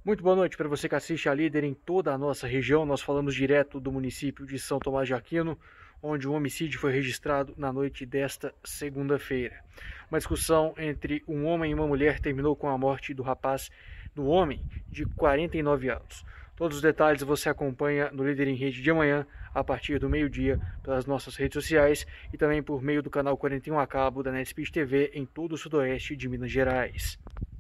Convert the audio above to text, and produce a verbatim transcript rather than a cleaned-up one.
Muito boa noite para você que assiste a Líder em toda a nossa região. Nós falamos direto do município de São Tomás de Aquino, onde um homicídio foi registrado na noite desta segunda-feira. Uma discussão entre um homem e uma mulher terminou com a morte do rapaz, do homem, de quarenta e nove anos. Todos os detalhes você acompanha no Líder em Rede de amanhã, a partir do meio-dia, pelas nossas redes sociais e também por meio do canal quarenta e um a cabo da NetSpeed T V em todo o sudoeste de Minas Gerais.